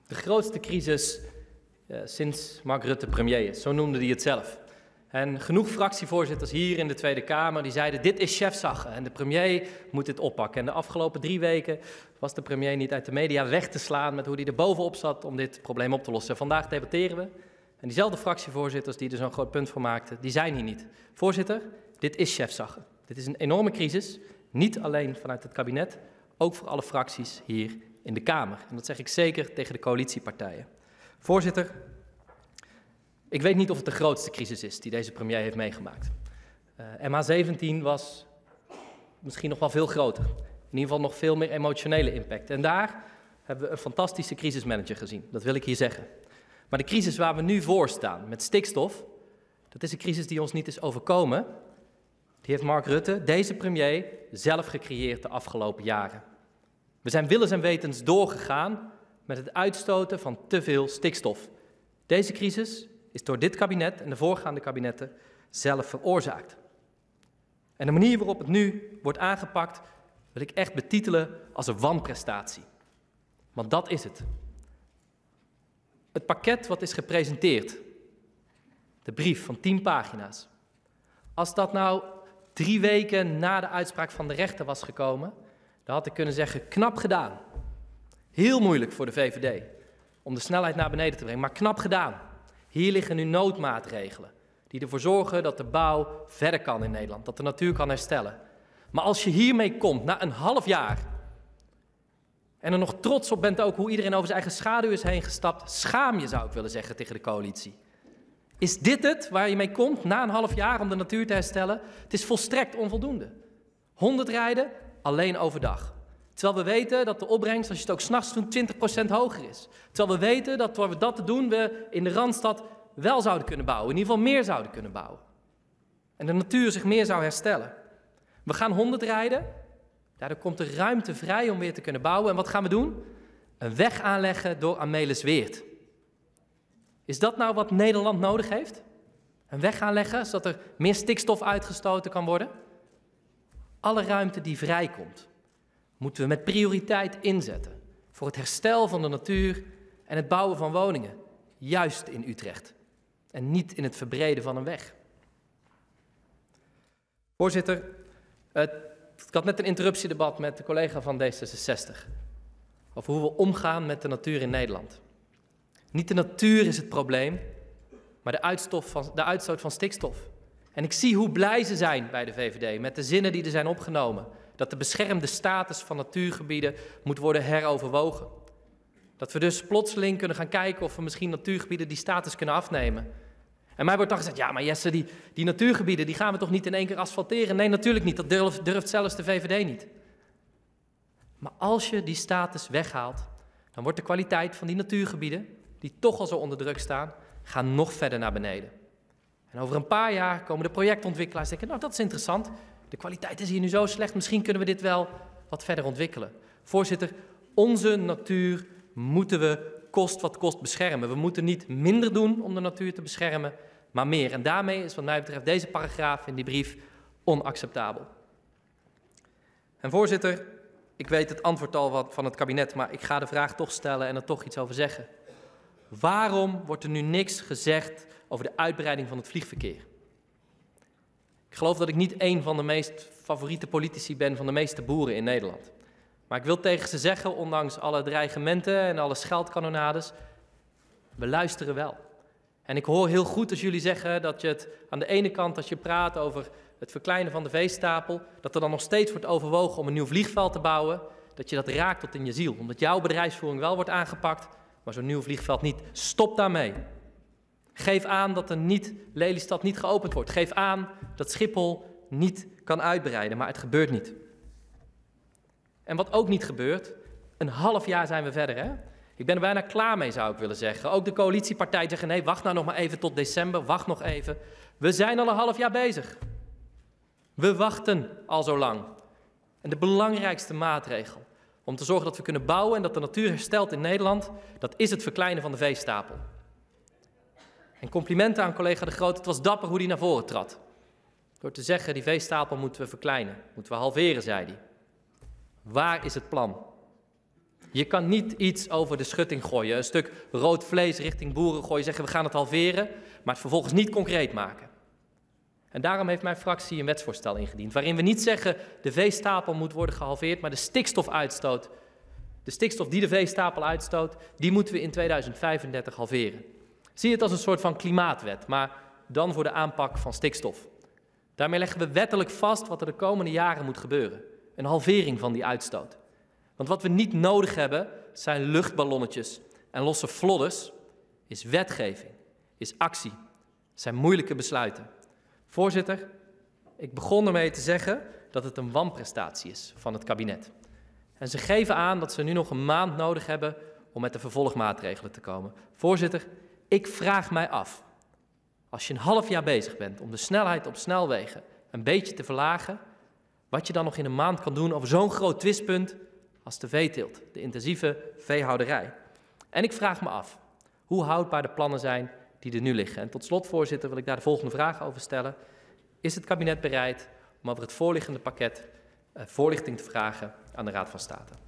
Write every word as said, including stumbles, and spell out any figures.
De grootste crisis uh, sinds Mark Rutte premier is, zo noemde hij het zelf. En genoeg fractievoorzitters hier in de Tweede Kamer die zeiden dit is chefzagge en de premier moet dit oppakken. En de afgelopen drie weken was de premier niet uit de media weg te slaan met hoe hij er bovenop zat om dit probleem op te lossen. Vandaag debatteren we en diezelfde fractievoorzitters die er zo'n groot punt van maakten, die zijn hier niet. Voorzitter, dit is chefzagge. Dit is een enorme crisis, niet alleen vanuit het kabinet, ook voor alle fracties hier in de Kamer. En dat zeg ik zeker tegen de coalitiepartijen. Voorzitter, ik weet niet of het de grootste crisis is die deze premier heeft meegemaakt. Uh, M H zeventien was misschien nog wel veel groter. In ieder geval nog veel meer emotionele impact. En daar hebben we een fantastische crisismanager gezien. Dat wil ik hier zeggen. Maar de crisis waar we nu voor staan met stikstof, dat is een crisis die ons niet is overkomen. Die heeft Mark Rutte, deze premier, zelf gecreëerd de afgelopen jaren. We zijn willens en wetens doorgegaan met het uitstoten van te veel stikstof. Deze crisis is door dit kabinet en de voorgaande kabinetten zelf veroorzaakt. En de manier waarop het nu wordt aangepakt, wil ik echt betitelen als een wanprestatie. Want dat is het. Het pakket wat is gepresenteerd, de brief van tien pagina's. Als dat nou drie weken na de uitspraak van de rechter was gekomen, dan had ik kunnen zeggen, knap gedaan. Heel moeilijk voor de V V D om de snelheid naar beneden te brengen, maar knap gedaan. Hier liggen nu noodmaatregelen die ervoor zorgen dat de bouw verder kan in Nederland, dat de natuur kan herstellen. Maar als je hiermee komt na een half jaar en er nog trots op bent ook hoe iedereen over zijn eigen schaduw is heen gestapt, schaam je, zou ik willen zeggen, tegen de coalitie. Is dit het waar je mee komt na een half jaar om de natuur te herstellen? Het is volstrekt onvoldoende. honderd rijden alleen overdag. Terwijl we weten dat de opbrengst, als je het ook 's nachts doet, twintig procent hoger is. Terwijl we weten dat door we dat te doen, we in de Randstad wel zouden kunnen bouwen. In ieder geval meer zouden kunnen bouwen. En de natuur zich meer zou herstellen. We gaan honderd rijden. Daardoor komt er ruimte vrij om weer te kunnen bouwen. En wat gaan we doen? Een weg aanleggen door Amelisweert. Is dat nou wat Nederland nodig heeft? Een weg aanleggen, zodat er meer stikstof uitgestoten kan worden? Alle ruimte die vrijkomt, moeten we met prioriteit inzetten voor het herstel van de natuur en het bouwen van woningen, juist in Utrecht en niet in het verbreden van een weg. Voorzitter, ik had net een interruptiedebat met de collega van D zesenzestig over hoe we omgaan met de natuur in Nederland. Niet de natuur is het probleem, maar de uitstoot van, de uitstoot van stikstof. En ik zie hoe blij ze zijn bij de V V D met de zinnen die er zijn opgenomen. Dat de beschermde status van natuurgebieden moet worden heroverwogen. Dat we dus plotseling kunnen gaan kijken of we misschien natuurgebieden die status kunnen afnemen. En mij wordt dan gezegd, ja maar Jesse, die, die natuurgebieden die gaan we toch niet in één keer asfalteren? Nee, natuurlijk niet. Dat durft, durft zelfs de V V D niet. Maar als je die status weghaalt, dan wordt de kwaliteit van die natuurgebieden, die toch al zo onder druk staan, gaan nog verder naar beneden. En over een paar jaar komen de projectontwikkelaars denken, nou dat is interessant. De kwaliteit is hier nu zo slecht, misschien kunnen we dit wel wat verder ontwikkelen. Voorzitter, onze natuur moeten we kost wat kost beschermen. We moeten niet minder doen om de natuur te beschermen, maar meer. En daarmee is wat mij betreft deze paragraaf in die brief onacceptabel. En voorzitter, ik weet het antwoord al wat van het kabinet, maar ik ga de vraag toch stellen en er toch iets over zeggen. Waarom wordt er nu niks gezegd over de uitbreiding van het vliegverkeer? Ik geloof dat ik niet één van de meest favoriete politici ben van de meeste boeren in Nederland. Maar ik wil tegen ze zeggen, ondanks alle dreigementen en alle scheldkanonades, we luisteren wel. En ik hoor heel goed als jullie zeggen dat je het aan de ene kant, als je praat over het verkleinen van de veestapel, dat er dan nog steeds wordt overwogen om een nieuw vliegveld te bouwen, dat je dat raakt tot in je ziel. Omdat jouw bedrijfsvoering wel wordt aangepakt, maar zo'n nieuw vliegveld niet. Stop daarmee. Geef aan dat er niet, Lelystad niet geopend wordt. Geef aan dat Schiphol niet kan uitbreiden, maar het gebeurt niet. En wat ook niet gebeurt, een half jaar zijn we verder, hè? Ik ben er bijna klaar mee, zou ik willen zeggen. Ook de coalitiepartijen zeggen, nee, wacht nou nog maar even tot december, wacht nog even. We zijn al een half jaar bezig. We wachten al zo lang. En de belangrijkste maatregel om te zorgen dat we kunnen bouwen en dat de natuur herstelt in Nederland, dat is het verkleinen van de veestapel. En complimenten aan collega De Groot, het was dapper hoe hij naar voren trad. Door te zeggen, die veestapel moeten we verkleinen, moeten we halveren, zei hij. Waar is het plan? Je kan niet iets over de schutting gooien, een stuk rood vlees richting boeren gooien, zeggen we gaan het halveren, maar het vervolgens niet concreet maken. En daarom heeft mijn fractie een wetsvoorstel ingediend, waarin we niet zeggen de veestapel moet worden gehalveerd, maar de stikstofuitstoot, de stikstof die de veestapel uitstoot, die moeten we in tweeduizend vijfendertig halveren. Zie het als een soort van klimaatwet, maar dan voor de aanpak van stikstof. Daarmee leggen we wettelijk vast wat er de komende jaren moet gebeuren. Een halvering van die uitstoot. Want wat we niet nodig hebben, zijn luchtballonnetjes en losse flodders, is wetgeving, is actie, zijn moeilijke besluiten. Voorzitter, ik begon ermee te zeggen dat het een wanprestatie is van het kabinet. En ze geven aan dat ze nu nog een maand nodig hebben om met de vervolgmaatregelen te komen. Voorzitter, ik vraag mij af, als je een half jaar bezig bent om de snelheid op snelwegen een beetje te verlagen, wat je dan nog in een maand kan doen over zo'n groot twistpunt als de veeteelt, de intensieve veehouderij. En ik vraag me af hoe houdbaar de plannen zijn die er nu liggen. En tot slot, voorzitter, wil ik daar de volgende vraag over stellen. Is het kabinet bereid om over het voorliggende pakket uh, voorlichting te vragen aan de Raad van State?